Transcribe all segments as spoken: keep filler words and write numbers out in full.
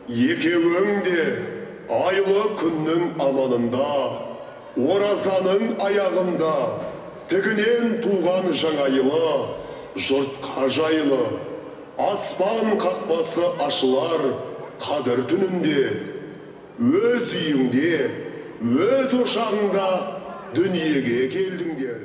Екеуің де айлы күннің аманында, оразаның аяғында, тігінен туған жаңайлы, жұртқа жайлы, аспан қақпасы ашылар қадір түнінде, өз үйіңде, өз ошағыңда дүниеге келдіңдер.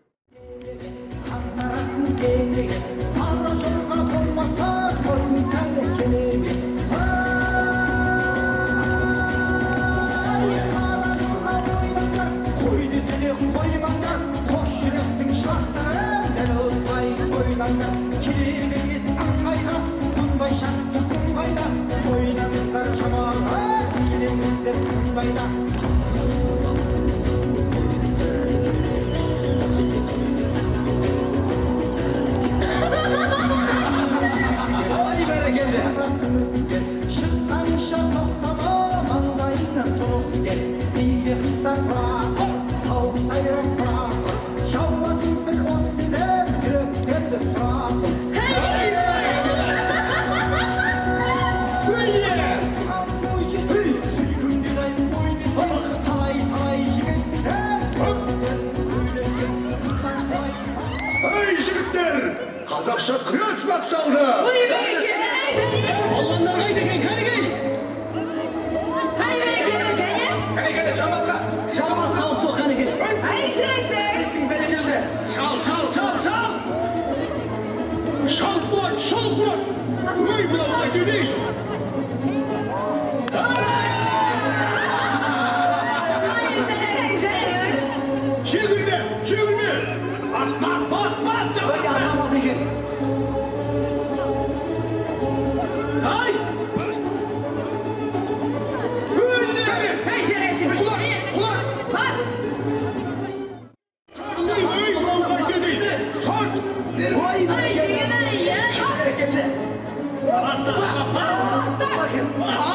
Қазақша күрес басталды. Балуандар қайда екен, кәне-кәне? Қай берекелі, кәне? Кәне-кәне, шамасқа, шамасқа алып соқ, кәне-кәне. Ай, жүрексің. Есің берекелді. Шал, шал, шал, шал. Шал бұлат, шал бұлат. Өй, бұлат, бұлат, өдей. Çevirme, çevirme. Bas, bas, bas, bas, çabuk. Öyle anlamadı ki. Hay! Öyle. Hey, şerefsiz. Kulak, kulak. Bas. Hey, hey, kulak dedi. Kalk. Vay, Ay, yine, yine. bereketli. Bas da, bas. Bakın.